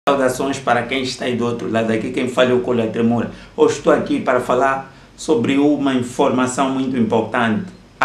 Saudações para quem está aí do outro lado. Aqui quem fala é o Cola Tremora. Hoje estou aqui para falar sobre uma informação muito importante.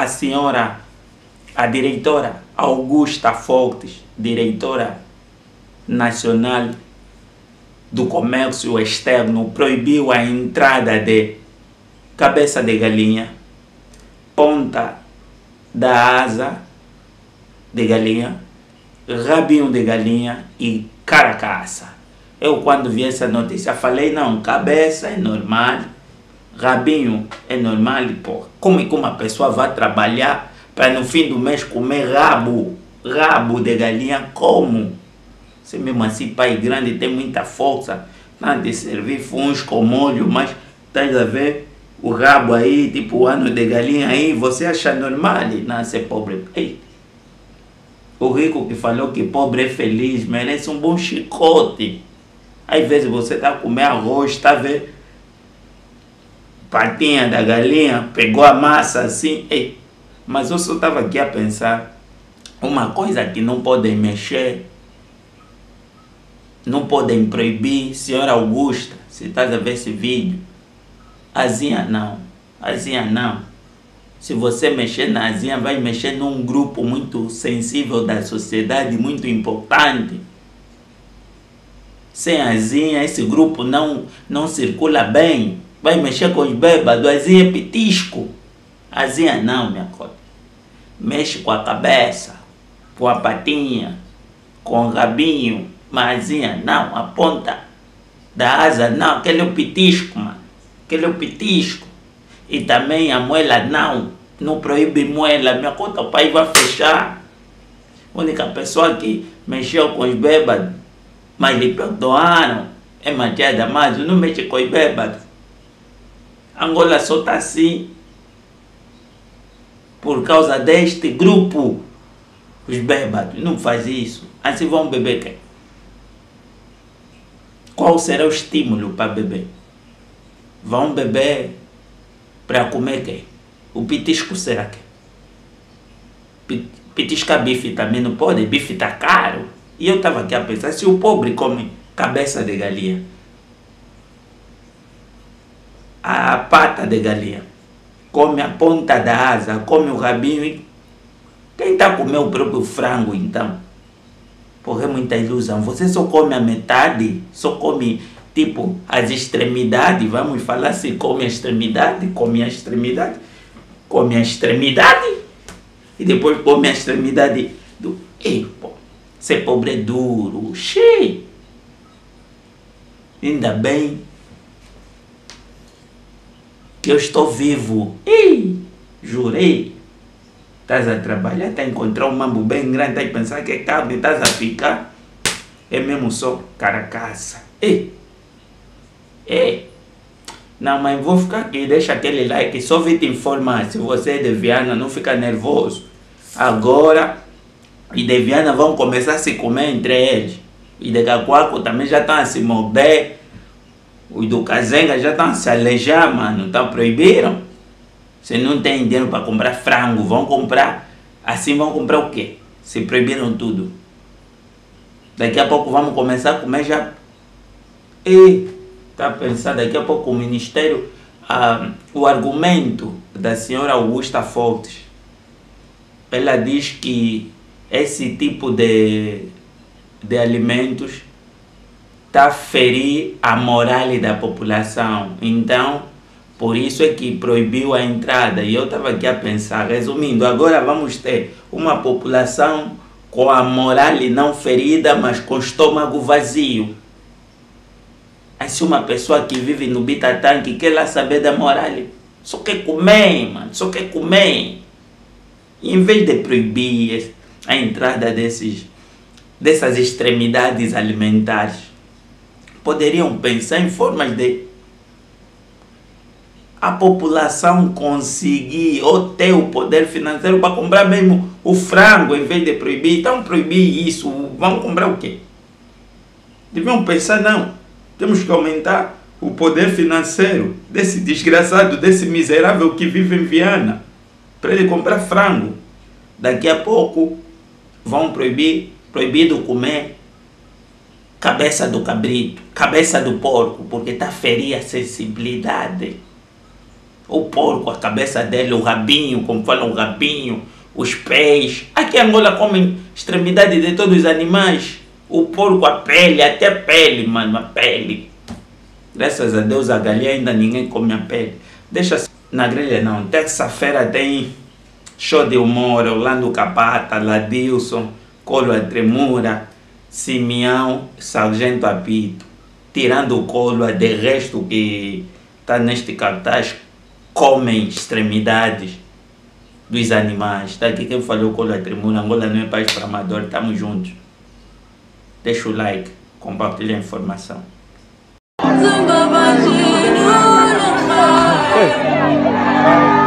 A diretora Augusta Fortes, diretora nacional do comércio externo, proibiu a entrada de cabeça de galinha, ponta da asa de galinha, rabinho de galinha e caracaça. Eu quando vi essa notícia falei, não, cabeça é normal, rabinho é normal, pô. Como é que uma pessoa vai trabalhar para no fim do mês comer rabo de galinha? Como? Se mesmo assim pai grande tem muita força, não de servir funs com molho, mas estás a ver o rabo aí, tipo o ano de galinha aí, você acha normal? Não, ser pobre. Ei. O rico que falou que pobre é feliz merece um bom chicote. Às vezes você está a comer arroz, está a ver patinha da galinha, pegou a massa assim. Ei. Mas eu só estava aqui a pensar, uma coisa que não podem mexer, não podem proibir, senhora Augusta, se estás a ver esse vídeo, asinha não, asinha não. Se você mexer na asinha, vai mexer num grupo muito sensível da sociedade, muito importante. Sem asinha, esse grupo não circula bem. Vai mexer com os bêbados, asinha é petisco. Asinha não, minha coisa. Mexe com a cabeça, com a patinha, com o rabinho, mas asinha não, a ponta da asa não, aquele é o petisco, mano. Aquele é o petisco. E também a moela não proíbe moela, minha conta o pai vai fechar. A única pessoa que mexeu com os bêbados, mas lhe perdoaram, é Matias Damasio, não mexe com os bêbados. Angola só está assim por causa deste grupo, os bêbados, não faz isso. Assim vão beber quem? Qual será o estímulo para beber? Vão beber para comer quem? O petisco será que? Petisca bife também não pode? Bife está caro. E eu estava aqui a pensar, se o pobre come cabeça de galinha, a pata de galinha, come a ponta da asa, come o rabinho, quem está a comer o próprio frango então? Porque é muita ilusão. Você só come a metade, só come tipo as extremidades, vamos falar assim, come a extremidade, come a extremidade, come a extremidade e depois come a extremidade do... Ei, pô, ser pobre é duro, cheio. Ainda bem que eu estou vivo. Ei, jurei. Estás a trabalhar, estás a encontrar um mambo bem grande, estás a pensar que é carne, estás a ficar. É mesmo só caracaça. Ei. Não, mas vou ficar aqui, deixa aquele like, só vim te informar, se você é de Viana, não fica nervoso. Agora, e de Viana vão começar a se comer entre eles. E de Cacoaco também já estão a se morder. Os do Kazenga já estão a se alejar, mano, então proibiram. Se não tem dinheiro para comprar frango, vão comprar, assim vão comprar o quê? Se proibiram tudo. Daqui a pouco vamos começar a comer já. Está a pensar, daqui a pouco o Ministério, o argumento da senhora Augusta Fortes, ela diz que esse tipo de alimentos está a ferir a moral da população. Então, por isso é que proibiu a entrada. E eu estava aqui a pensar, resumindo, agora vamos ter uma população com a moral não ferida, mas com o estômago vazio. Assim, uma pessoa que vive no Bitatanque quer lá saber da moral, só quer comer, mano, só quer comer. E em vez de proibir a entrada dessas extremidades alimentares, poderiam pensar em formas de a população conseguir ou ter o poder financeiro para comprar mesmo o frango em vez de proibir. Então proibir isso, vão comprar o quê? Deviam pensar, não. Temos que aumentar o poder financeiro desse desgraçado, desse miserável que vive em Viana, para ele comprar frango. Daqui a pouco vão proibido comer cabeça do cabrito, cabeça do porco, porque está a ferir a sensibilidade. O porco, a cabeça dele, o rabinho, como falam, o rabinho, os pés. Aqui em Angola comem extremidade de todos os animais. O porco, a pele, até a pele, mano, a pele. Graças a Deus, a galinha ainda ninguém come a pele. Deixa na grelha não. Terça-feira tem show de humor, Orlando Capata, Ladilson, Colo a Tremura, Simeão, Sargento Apito. Tirando o Colo, de resto que está neste cartaz, comem extremidades dos animais. Está aqui quem falou Colo a Tremura. Angola não é país para amador, estamos juntos. Deixa o like, compartilha a informação. Hey.